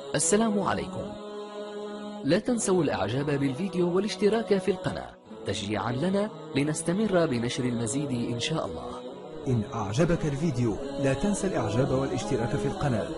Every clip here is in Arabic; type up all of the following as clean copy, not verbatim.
السلام عليكم. لا تنسوا الإعجاب بالفيديو والاشتراك في القناة تشجيعا لنا لنستمر بنشر المزيد إن شاء الله. إن أعجبك الفيديو لا تنسى الإعجاب والاشتراك في القناة.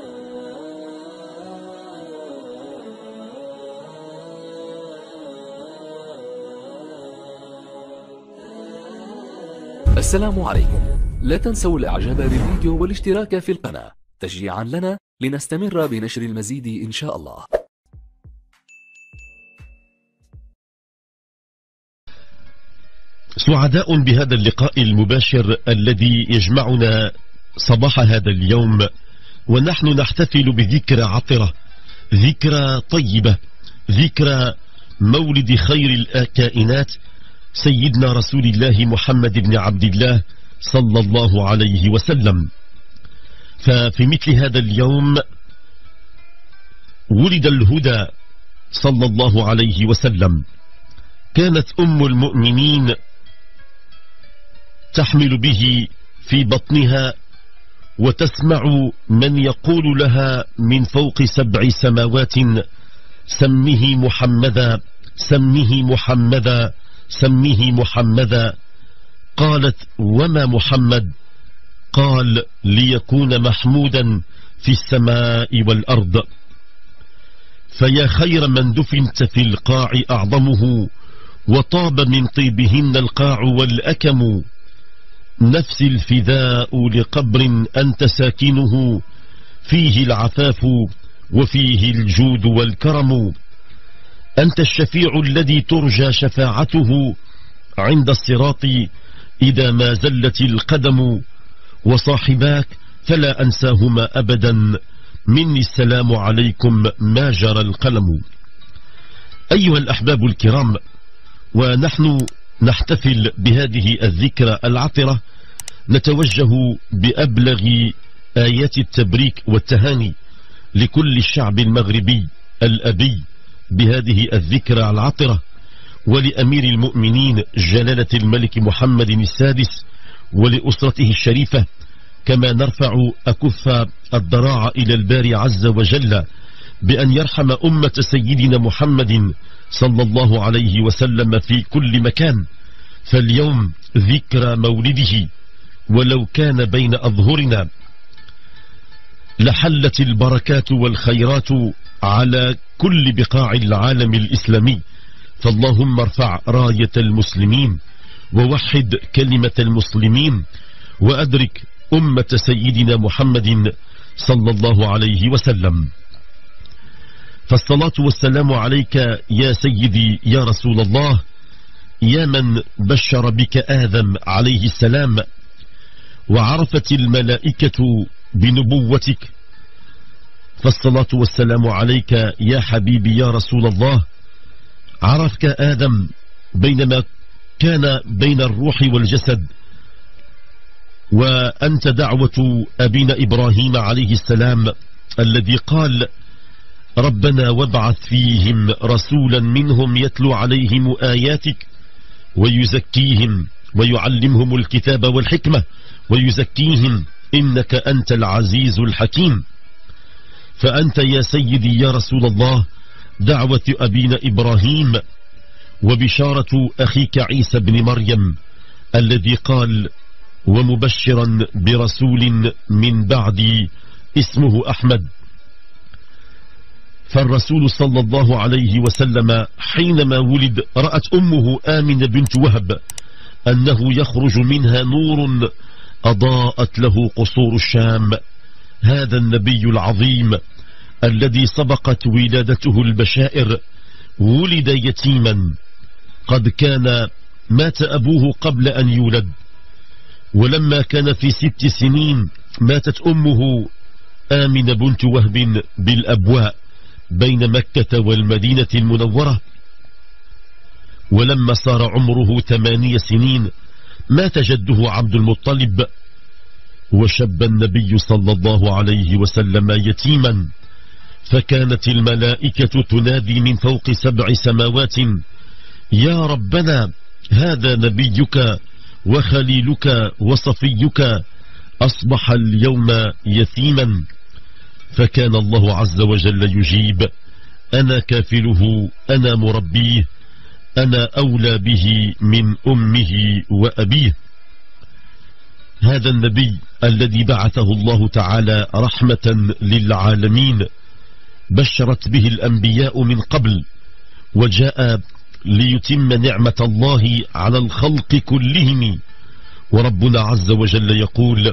السلام عليكم. لا تنسوا الإعجاب بالفيديو والاشتراك في القناة تشجيعا لنا لنستمر بنشر المزيد إن شاء الله. سعداء بهذا اللقاء المباشر الذي يجمعنا صباح هذا اليوم، ونحن نحتفل بذكرى عطرة، ذكرى طيبة، ذكرى مولد خير الكائنات سيدنا رسول الله محمد بن عبد الله صلى الله عليه وسلم. ففي مثل هذا اليوم ولد الهدى صلى الله عليه وسلم. كانت أم المؤمنين تحمل به في بطنها وتسمع من يقول لها من فوق 7 سماوات: سمه محمدا، سمه محمدا، سمه محمدا. قالت: وما محمد؟ قال: ليكون محمودا في السماء والأرض. فيا خير من دفنت في القاع أعظمه، وطاب من طيبهن القاع والأكم. نفسي الفداء لقبر أنت ساكنه، فيه العفاف وفيه الجود والكرم. أنت الشفيع الذي ترجى شفاعته عند الصراط إذا ما زلت القدم. وصاحباك فلا أنساهما أبدا، مني السلام عليكم ما جرى القلم. أيها الأحباب الكرام، ونحن نحتفل بهذه الذكرى العطرة نتوجه بأبلغ آيات التبريك والتهاني لكل الشعب المغربي الأبي بهذه الذكرى العطرة، ولأمير المؤمنين جلالة الملك محمد السادس ولأسرته الشريفة، كما نرفع أكف الضراعة إلى الباري عز وجل بأن يرحم أمة سيدنا محمد صلى الله عليه وسلم في كل مكان. فاليوم ذكرى مولده، ولو كان بين أظهرنا لحلت البركات والخيرات على كل بقاع العالم الإسلامي. فاللهم ارفع راية المسلمين، ووحد كلمة المسلمين، وأدرك أمة سيدنا محمد صلى الله عليه وسلم. فالصلاة والسلام عليك يا سيدي يا رسول الله، يا من بشر بك آدم عليه السلام، وعرفت الملائكة بنبوتك. فالصلاة والسلام عليك يا حبيبي يا رسول الله، عرفك آدم بينما كان بين الروح والجسد، وأنت دعوة أبينا إبراهيم عليه السلام الذي قال: ربنا وابعث فيهم رسولا منهم يتلو عليهم آياتك ويزكيهم ويعلمهم الكتاب والحكمة ويزكيهم إنك أنت العزيز الحكيم. فأنت يا سيدي يا رسول الله دعوة أبينا إبراهيم، وبشارة أخيك عيسى بن مريم الذي قال: ومبشرا برسول من بعدي اسمه أحمد. فالرسول صلى الله عليه وسلم حينما ولد رأت أمه آمنة بنت وهب أنه يخرج منها نور أضاءت له قصور الشام. هذا النبي العظيم الذي سبقت ولادته البشائر ولد يتيما، قد كان مات أبوه قبل أن يولد، ولما كان في 6 سنين ماتت أمه آمنة بنت وهب بالأبواء بين مكة والمدينة المنورة. ولما صار عمره 8 سنين مات جده عبد المطلب، وشب النبي صلى الله عليه وسلم يتيما. فكانت الملائكة تنادي من فوق 7 سماوات: يا ربنا، هذا نبيك وخليلك وصفيك أصبح اليوم يتيما. فكان الله عز وجل يجيب: أنا كافله، أنا مربيه، أنا أولى به من أمه وأبيه. هذا النبي الذي بعثه الله تعالى رحمة للعالمين بشرت به الأنبياء من قبل، وجاء ليتم نعمة الله على الخلق كلهم. وربنا عز وجل يقول: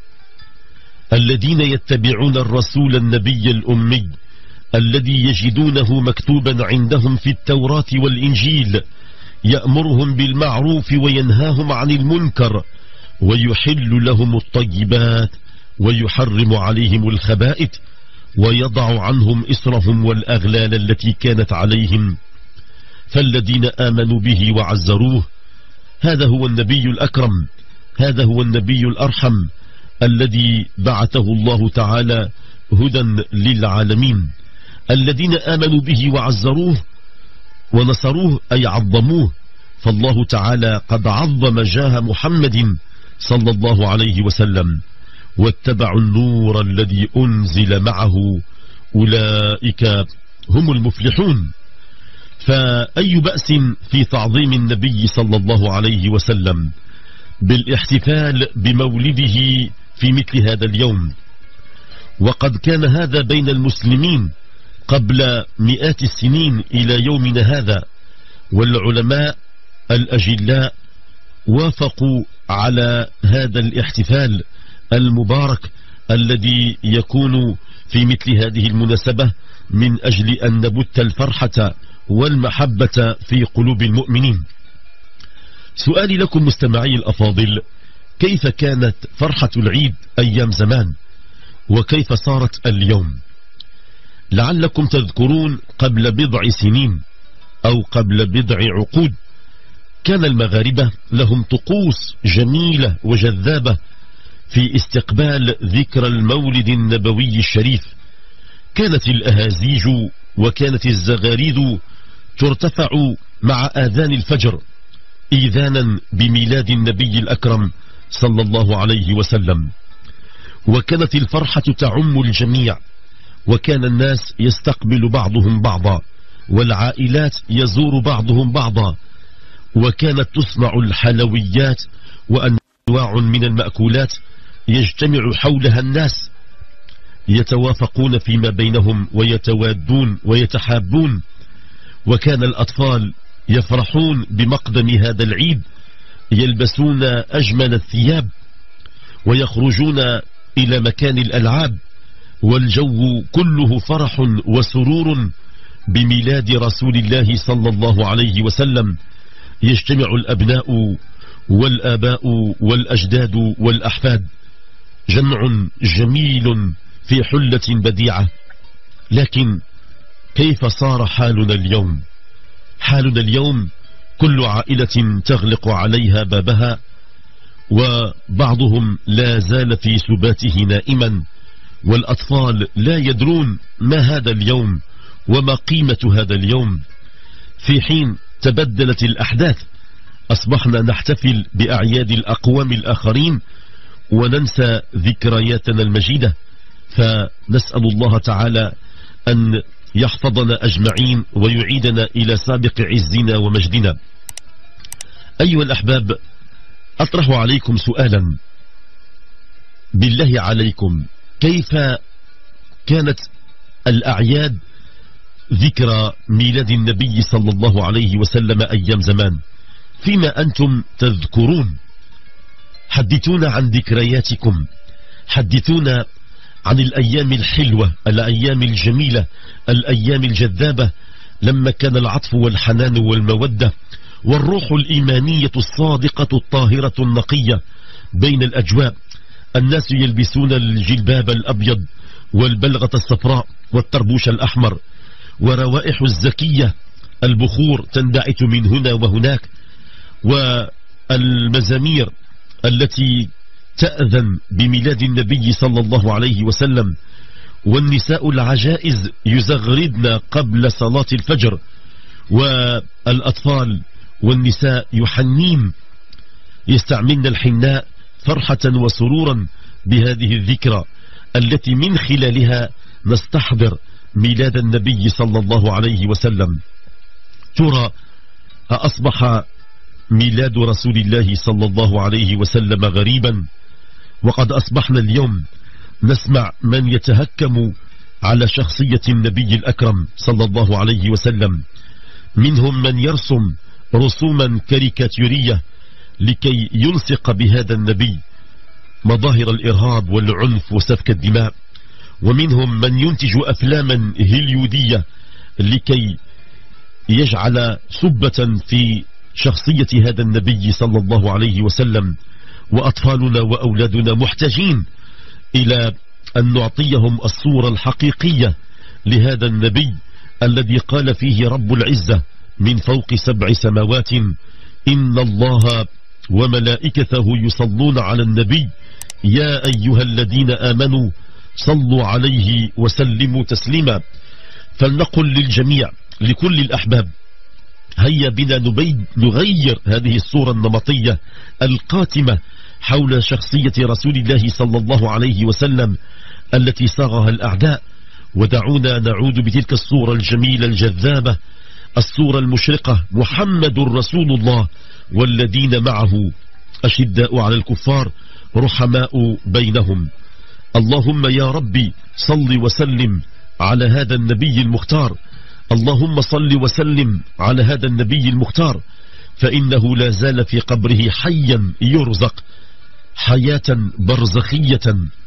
الذين يتبعون الرسول النبي الأمي الذي يجدونه مكتوبا عندهم في التوراة والإنجيل يأمرهم بالمعروف وينهاهم عن المنكر ويحل لهم الطيبات ويحرم عليهم الخبائث ويضع عنهم إصرهم والأغلال التي كانت عليهم. فالذين آمنوا به وعزروه، هذا هو النبي الأكرم، هذا هو النبي الأرحم الذي بعثه الله تعالى هدى للعالمين. الذين آمنوا به وعزروه ونصروه أي عظموه، فالله تعالى قد عظم جاه محمد صلى الله عليه وسلم. واتبعوا النور الذي أنزل معه أولئك هم المفلحون. فأي بأس في تعظيم النبي صلى الله عليه وسلم بالاحتفال بمولده في مثل هذا اليوم؟ وقد كان هذا بين المسلمين قبل مئات السنين إلى يومنا هذا، والعلماء الأجلاء وافقوا على هذا الاحتفال المبارك الذي يكون في مثل هذه المناسبة من أجل أن نبث الفرحة والمحبة في قلوب المؤمنين. سؤالي لكم مستمعي الأفاضل: كيف كانت فرحة العيد أيام زمان وكيف صارت اليوم؟ لعلكم تذكرون قبل بضع سنين أو قبل بضع عقود كان المغاربة لهم طقوس جميلة وجذابة في استقبال ذكرى المولد النبوي الشريف. كانت الأهازيج وكانت الزغاريد ترتفع مع آذان الفجر إيذانا بميلاد النبي الأكرم صلى الله عليه وسلم، وكانت الفرحة تعم الجميع، وكان الناس يستقبل بعضهم بعضا، والعائلات يزور بعضهم بعضا، وكانت تصنع الحلويات وأنواع من المأكولات يجتمع حولها الناس يتوافقون فيما بينهم ويتوادون ويتحابون. وكان الأطفال يفرحون بمقدم هذا العيد، يلبسون أجمل الثياب ويخرجون إلى مكان الألعاب، والجو كله فرح وسرور بميلاد رسول الله صلى الله عليه وسلم. يجتمع الأبناء والآباء والأجداد والأحفاد، جمع جميل في حلة بديعة. لكن كيف صار حالنا اليوم؟ حالنا اليوم كل عائلة تغلق عليها بابها، وبعضهم لا زال في سباته نائما، والأطفال لا يدرون ما هذا اليوم وما قيمة هذا اليوم. في حين تبدلت الأحداث أصبحنا نحتفل بأعياد الأقوام الآخرين وننسى ذكرياتنا المجيدة. فنسأل الله تعالى أن يحفظنا أجمعين ويعيدنا إلى سابق عزنا ومجدنا. أيها الأحباب، أطرح عليكم سؤالا: بالله عليكم، كيف كانت الأعياد ذكرى ميلاد النبي صلى الله عليه وسلم أيام زمان فيما أنتم تذكرون؟ حدثونا عن ذكرياتكم، حدثونا عن الأيام الحلوة، الأيام الجميلة، الأيام الجذابة، لما كان العطف والحنان والمودة والروح الإيمانية الصادقة الطاهرة النقية بين الأجواء. الناس يلبسون الجلباب الأبيض والبلغة الصفراء والطربوش الأحمر، وروائح الزكية البخور تنبعث من هنا وهناك، والمزامير التي تأذن بميلاد النبي صلى الله عليه وسلم، والنساء العجائز يزغردن قبل صلاة الفجر، والأطفال والنساء يحنين يستعملن الحناء فرحة وسرورا بهذه الذكرى التي من خلالها نستحضر ميلاد النبي صلى الله عليه وسلم. ترى أصبح ميلاد رسول الله صلى الله عليه وسلم غريبا، وقد أصبحنا اليوم نسمع من يتهكم على شخصية النبي الأكرم صلى الله عليه وسلم. منهم من يرسم رسوما كاريكاتيرية لكي يلصق بهذا النبي مظاهر الإرهاب والعنف وسفك الدماء، ومنهم من ينتج أفلاما هوليودية لكي يجعل سبة في شخصية هذا النبي صلى الله عليه وسلم. وأطفالنا وأولادنا محتاجين إلى أن نعطيهم الصورة الحقيقية لهذا النبي الذي قال فيه رب العزة من فوق 7 سماوات: إن الله وملائكته يصلون على النبي يا أيها الذين آمنوا صلوا عليه وسلموا تسليما. فلنقل للجميع، لكل الأحباب: هيا بنا نغير هذه الصورة النمطية القاتمة حول شخصية رسول الله صلى الله عليه وسلم التي صاغها الأعداء، ودعونا نعود بتلك الصورة الجميلة الجذابة، الصورة المشرقة: محمد رسول الله والذين معه أشداء على الكفار رحماء بينهم. اللهم يا ربي صل وسلم على هذا النبي المختار، اللهم صل وسلم على هذا النبي المختار، فإنه لا زال في قبره حيا يرزق حياة برزخية.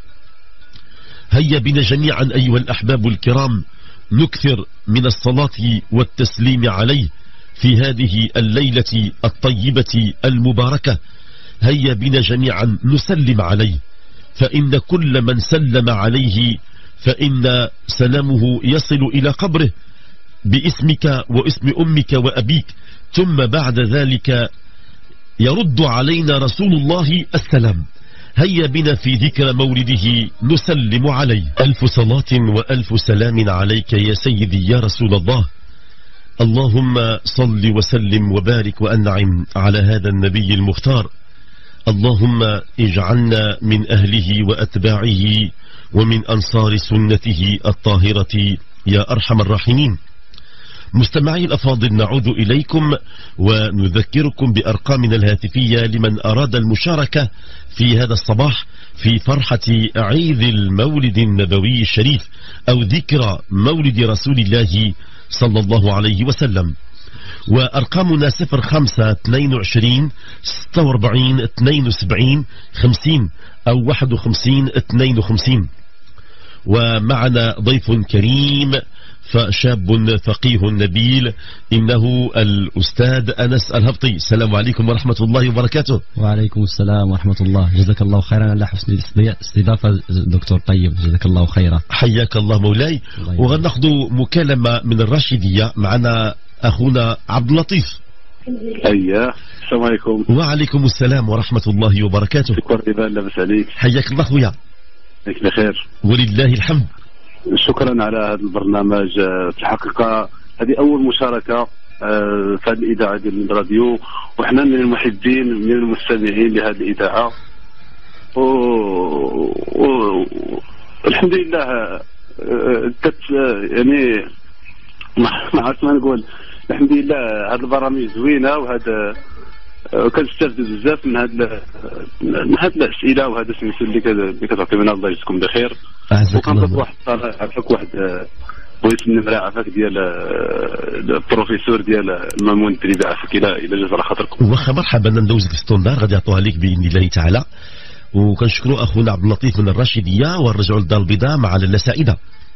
هيا بنا جميعا أيها الأحباب الكرام نكثر من الصلاة والتسليم عليه في هذه الليلة الطيبة المباركة. هيا بنا جميعا نسلم عليه، فإن كل من سلم عليه فإن سلامه يصل إلى قبره باسمك واسم أمك وأبيك، ثم بعد ذلك يرد علينا رسول الله السلام. هيا بنا في ذكر مولده نسلم عليه. ألف صلاة وألف سلام عليك يا سيدي يا رسول الله. اللهم صل وسلم وبارك وأنعم على هذا النبي المختار. اللهم اجعلنا من أهله وأتباعه ومن أنصار سنته الطاهرة يا أرحم الراحمين. مستمعي الأفاضل، نعود إليكم ونذكركم بأرقامنا الهاتفية لمن أراد المشاركة في هذا الصباح في فرحة عيد المولد النبوي الشريف أو ذكرى مولد رسول الله صلى الله عليه وسلم. وأرقامنا 05 22 46 72 50 أو 51 52. ومعنا ضيف كريم فشاب فقيه نبيل، إنه الأستاذ أنس الهبطي. السلام عليكم ورحمة الله وبركاته. وعليكم السلام ورحمة الله. جزاك الله خيرا على حسن الاستضافة دكتور طيب، جزاك الله خيرا. حياك الله مولاي. وغناخذ مكالمة من الراشدية، معنا أخونا عبد اللطيف. أيوه، السلام عليكم. وعليكم السلام ورحمة الله وبركاته. شكرا لاباس عليك. حياك الله خويا. عليك بخير ولله الحمد. شكرا على هذا البرنامج. في الحقيقة هذه أول مشاركة في هذه الإذاعة ديال الراديو، وإحنا من المحبين من المستمعين لهذه الإذاعة، والحمد لله يعني ما عرفت ما نقول. الحمد لله هذه البرامج زوينة، وهذا كنستافدوا بزاف من هاد الأسئلة وهذا السمسول اللي كتعطي لنا. الله يجزيكم بخير. وكنطلب واحد عفاك، واحد بغيت النمرة عفاك ديال البروفيسور ديال المامون الدريبي عفاك إلى جاز على خاطركم. واخا مرحبا، ندوز في ستوندار غادي يعطوها لك بإذن الله تعالى. وكنشكروا أخونا عبد اللطيف من الراشدية، ونرجعوا للدار البيضاء مع لاله سعيدة.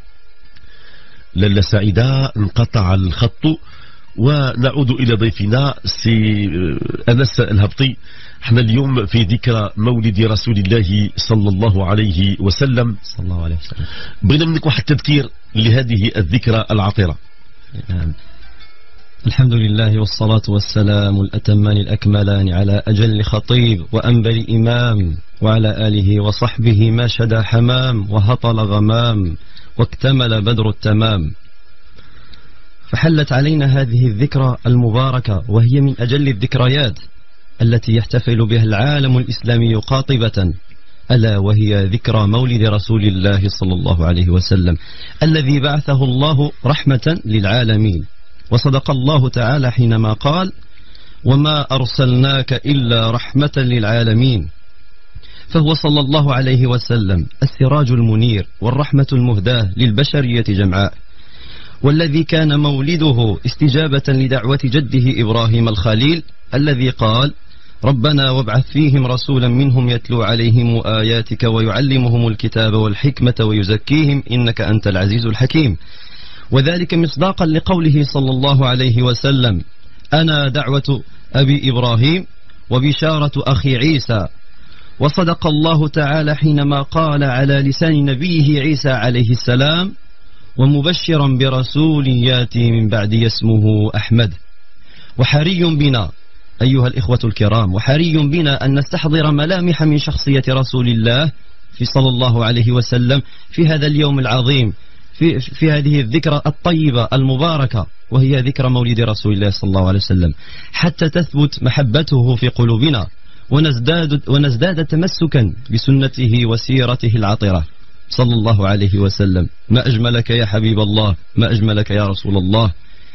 لاله سعيدة انقطع الخط، ونعود إلى ضيفنا سي أنس الهبطي. احنا اليوم في ذكرى مولد رسول الله صلى الله عليه وسلم. صلى الله عليه وسلم. بغينا منك واحد تذكير لهذه الذكرى العطرة. نعم. الحمد لله والصلاة والسلام الأتمان الأكملان على أجل خطيب وأنبل إمام، وعلى آله وصحبه ما شدا حمام وهطل غمام واكتمل بدر التمام. فحلت علينا هذه الذكرى المباركة، وهي من أجل الذكريات التي يحتفل بها العالم الإسلامي قاطبة ألا وهي ذكرى مولد رسول الله صلى الله عليه وسلم الذي بعثه الله رحمة للعالمين. وصدق الله تعالى حينما قال: وما أرسلناك إلا رحمة للعالمين. فهو صلى الله عليه وسلم السراج المنير والرحمة المهداة للبشرية جمعاء، والذي كان مولده استجابة لدعوة جده إبراهيم الخليل الذي قال: ربنا وابعث فيهم رسولا منهم يتلو عليهم آياتك ويعلمهم الكتاب والحكمة ويزكيهم إنك أنت العزيز الحكيم. وذلك مصداقا لقوله صلى الله عليه وسلم: أنا دعوة أبي إبراهيم وبشارة أخي عيسى. وصدق الله تعالى حينما قال على لسان نبيه عيسى عليه السلام: ومبشرا برسول ياتي من بعدي اسمه أحمد. وحري بنا أيها الإخوة الكرام، وحري بنا أن نستحضر ملامح من شخصية رسول الله صلى الله عليه وسلم في هذا اليوم العظيم، في هذه الذكرى الطيبة المباركة، وهي ذكرى مولد رسول الله صلى الله عليه وسلم، حتى تثبت محبته في قلوبنا ونزداد تمسكا بسنته وسيرته العطرة صلى الله عليه وسلم. ما أجملك يا حبيب الله، ما أجملك يا رسول الله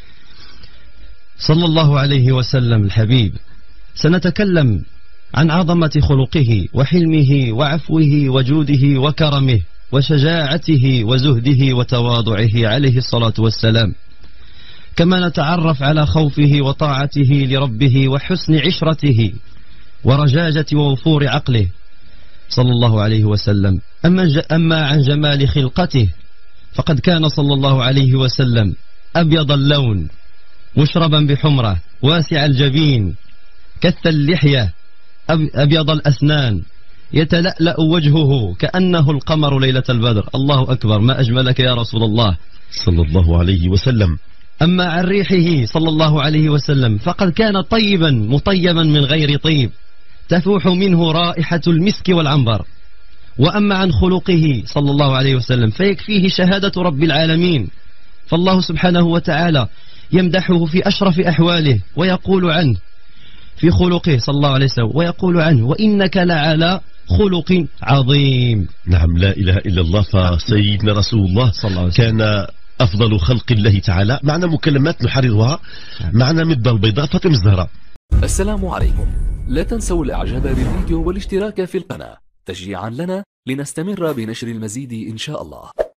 صلى الله عليه وسلم الحبيب. سنتكلم عن عظمة خلقه وحلمه وعفوه وجوده وكرمه وشجاعته وزهده وتواضعه عليه الصلاة والسلام، كما نتعرف على خوفه وطاعته لربه وحسن عشرته ورجاجة ووفور عقله صلى الله عليه وسلم. أما عن جمال خلقته فقد كان صلى الله عليه وسلم أبيض اللون مشربا بحمرة، واسع الجبين، كث اللحية، أبيض الأسنان، يتلألأ وجهه كأنه القمر ليلة البدر. الله أكبر، ما أجملك يا رسول الله صلى الله عليه وسلم. أما عن ريحه صلى الله عليه وسلم فقد كان طيبا مطيبا من غير طيب، تفوح منه رائحة المسك والعنبر. وأما عن خلقه صلى الله عليه وسلم فيكفيه شهادة رب العالمين، فالله سبحانه وتعالى يمدحه في أشرف أحواله ويقول عنه في خلقه صلى الله عليه وسلم، ويقول عنه: وإنك لعلى خلق عظيم. نعم، لا إله إلا الله. فسيدنا رسول الله صلى الله عليه وسلم كان أفضل خلق الله تعالى. معنا مكالمات نحررها. معنا مدة البيضاء فاطمة الزهراء. السلام عليكم. لا تنسوا الإعجاب بالفيديو والاشتراك في القناة تشجيعا لنا لنستمر بنشر المزيد إن شاء الله.